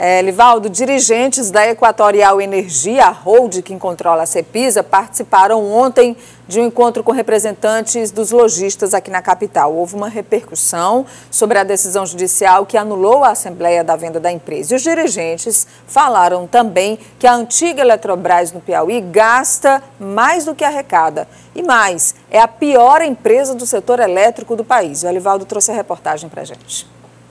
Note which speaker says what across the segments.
Speaker 1: Livaldo, dirigentes da Equatorial Energia, a holding que controla a Cepisa, participaram ontem de um encontro com representantes dos lojistas aqui na capital. Houve uma repercussão sobre a decisão judicial que anulou a assembleia da venda da empresa. E os dirigentes falaram também que a antiga Eletrobras no Piauí gasta mais do que arrecada. E mais, é a pior empresa do setor elétrico do país. O Livaldo trouxe a reportagem para a gente.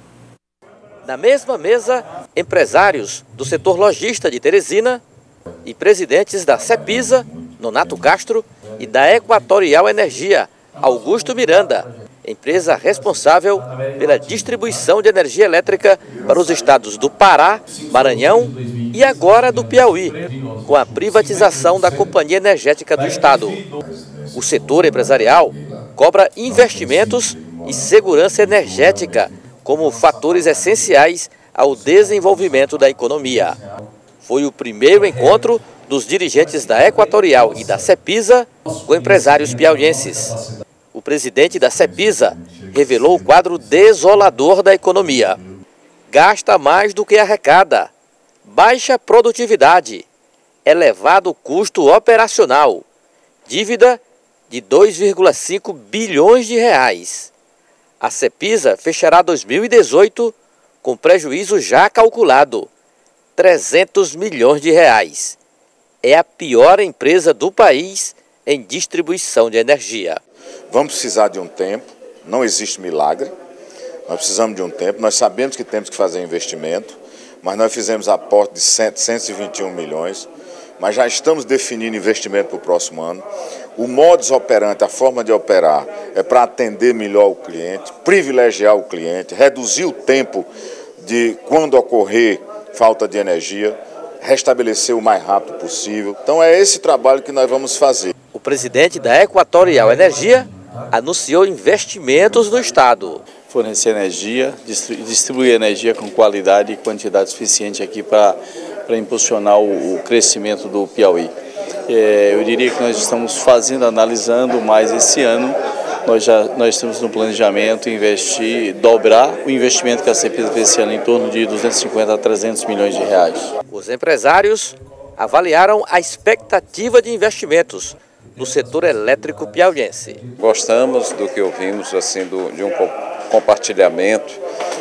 Speaker 2: Na mesma mesa, empresários do setor lojista de Teresina e presidentes da Cepisa, Nonato Castro, e da Equatorial Energia, Augusto Miranda, empresa responsável pela distribuição de energia elétrica para os estados do Pará, Maranhão e agora do Piauí, com a privatização da Companhia Energética do Estado. O setor empresarial cobra investimentos e segurança energética como fatores essenciais ao desenvolvimento da economia. Foi o primeiro encontro dos dirigentes da Equatorial e da Cepisa com empresários piauienses. O presidente da Cepisa revelou o quadro desolador da economia. Gasta mais do que arrecada, baixa produtividade, elevado custo operacional, dívida de 2,5 bilhões de reais. A Cepisa fechará 2018 com prejuízo já calculado, 300 milhões de reais. É a pior empresa do país em distribuição de energia.
Speaker 3: Vamos precisar de um tempo, não existe milagre, nós precisamos de um tempo, nós sabemos que temos que fazer investimento, mas nós fizemos aporte de 121 milhões, mas já estamos definindo investimento para o próximo ano. O modus operandi, a forma de operar, é para atender melhor o cliente, privilegiar o cliente, reduzir o tempo de quando ocorrer falta de energia, restabelecer o mais rápido possível. Então é esse trabalho que nós vamos fazer.
Speaker 2: O presidente da Equatorial Energia anunciou investimentos no estado.
Speaker 4: Fornecer energia, distribuir energia com qualidade e quantidade suficiente aqui para impulsionar o crescimento do Piauí. Eu diria que nós estamos analisando mais esse ano, nós estamos no planejamento dobrar o investimento que a Cepisa fez esse ano em torno de 250 a 300 milhões de reais.
Speaker 2: Os empresários avaliaram a expectativa de investimentos no setor elétrico piauiense.
Speaker 5: Gostamos do que ouvimos, assim, de um compartilhamento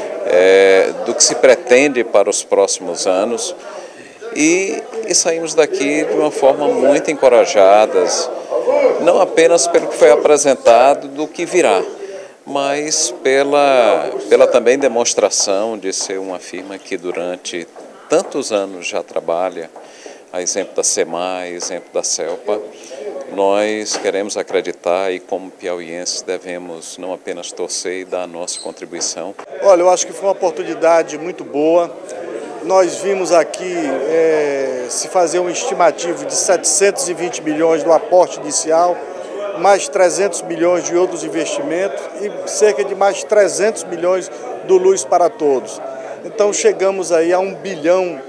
Speaker 5: do que se pretende para os próximos anos e saímos daqui de uma forma muito encorajadas, não apenas pelo que foi apresentado do que virá, mas pela também demonstração de ser uma firma que durante tantos anos já trabalha, a exemplo da SEMAR, a exemplo da CELPA. Nós queremos acreditar e como piauienses devemos não apenas torcer e dar a nossa contribuição.
Speaker 6: Olha, eu acho que foi uma oportunidade muito boa. Nós vimos aqui se fazer um estimativo de 720 milhões do aporte inicial, mais 300 milhões de outros investimentos e cerca de mais 300 milhões do Luz para Todos. Então chegamos aí a 1 bilhão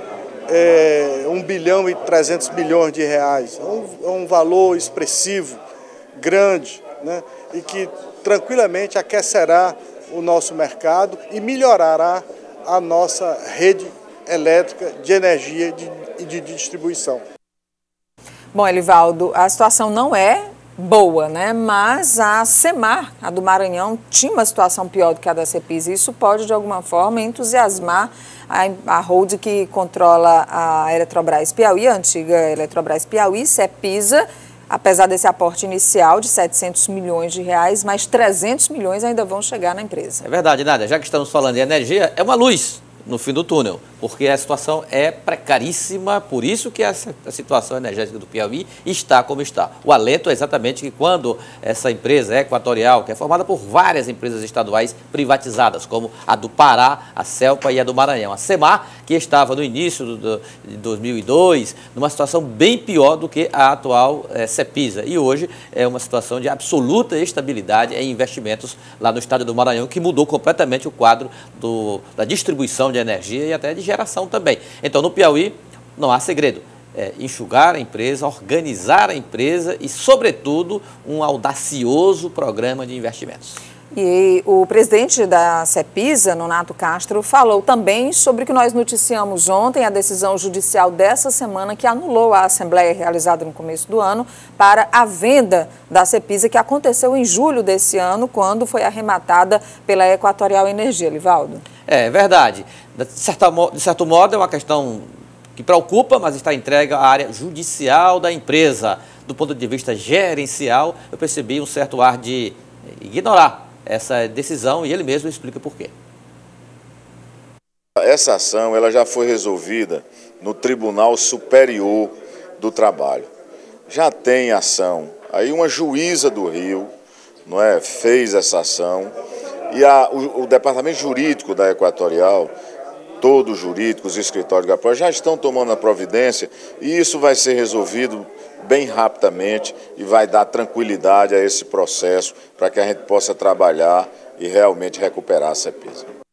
Speaker 6: e 300 milhões de reais. É um valor expressivo, grande, né? E que tranquilamente aquecerá o nosso mercado e melhorará a nossa rede elétrica de energia e de distribuição.
Speaker 1: Bom, Livaldo, a situação não é boa, né? Mas a SEMAR, a do Maranhão, tinha uma situação pior do que a da Cepisa. Isso pode, de alguma forma, entusiasmar a holding que controla a Eletrobras Piauí, a antiga Eletrobras Piauí, Cepisa, apesar desse aporte inicial de 700 milhões de reais, mais 300 milhões ainda vão chegar na empresa.
Speaker 2: É verdade, Nádia. Já que estamos falando de energia, é uma luz no fim do túnel, porque a situação é precaríssima, por isso que a situação energética do Piauí está como está. O alento é exatamente que quando essa empresa Equatorial, que é formada por várias empresas estaduais privatizadas, como a do Pará, a CELPA e a do Maranhão, a SEMAR, que estava no início de 2002, numa situação bem pior do que a atual Cepisa, e hoje é uma situação de absoluta estabilidade em investimentos lá no estado do Maranhão, que mudou completamente o quadro da distribuição de energia e até de geração também. Então, no Piauí, não há segredo. Enxugar a empresa, organizar a empresa e, sobretudo, um audacioso programa de investimentos.
Speaker 1: E o presidente da CEPISA, Nonato Castro, falou também sobre o que nós noticiamos ontem, a decisão judicial dessa semana que anulou a assembleia realizada no começo do ano para a venda da CEPISA, que aconteceu em julho desse ano, quando foi arrematada pela Equatorial Energia. Livaldo.
Speaker 2: É verdade. De certo modo, é uma questão que preocupa, mas está entregue à área judicial da empresa. Do ponto de vista gerencial, eu percebi um certo ar de ignorar essa decisão e ele mesmo explica por quê.
Speaker 3: Essa ação ela já foi resolvida no Tribunal Superior do Trabalho. Já tem ação. Aí uma juíza do Rio, não é, fez essa ação e o departamento jurídico da Equatorial, todos os jurídicos, os escritórios de apoio já estão tomando a providência e isso vai ser resolvido bem rapidamente e vai dar tranquilidade a esse processo para que a gente possa trabalhar e realmente recuperar a CEPISA.